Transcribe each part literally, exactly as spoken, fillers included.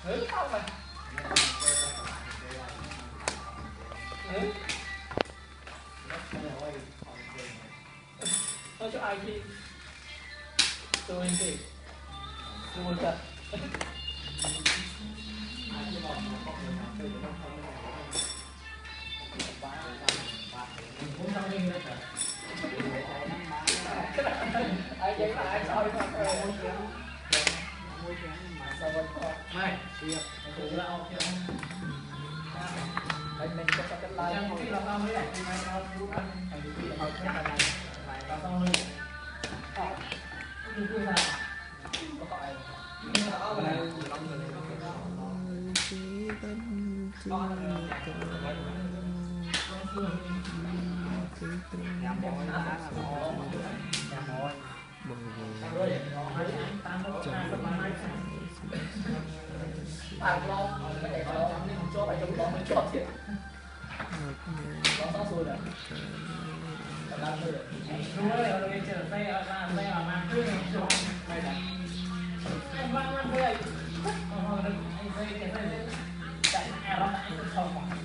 Ừ, không mà. Ừ. Nói cho ai đi. Tôi đi. Tôi thật. Ai vậy mà ai soi mà mày tự lao chưa mình mình cho cái like trong cái làm mới lại mày lao chú ăn thành cái là cái này này và xong rồi ờ như thế nào có gọi có này bạn lo cái này cho cho phải trong đó mới cho thiệt nó sao rồi đấy đúng rồi rồi trở tay là tay ở mang cứ này này em mang mang đây còn rồi anh dây cái này chạy à nó lại không mà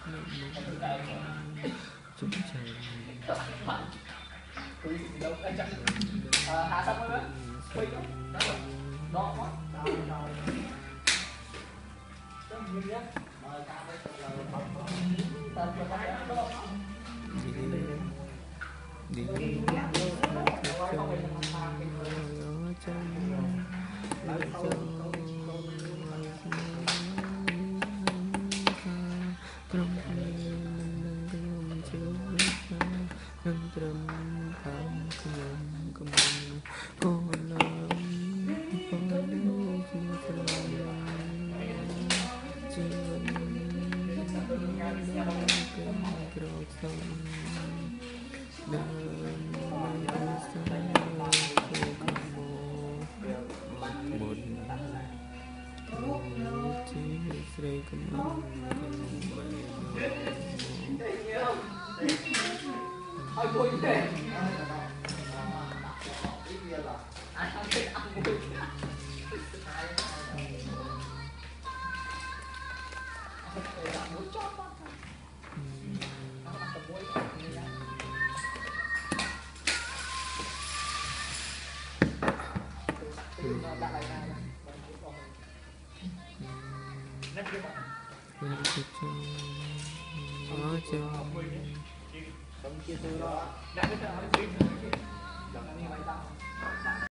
chúng ta đâu anh chắc hạ xong rồi đó quay đó đó đó đó mời ca với tên của cái đó đi đi cho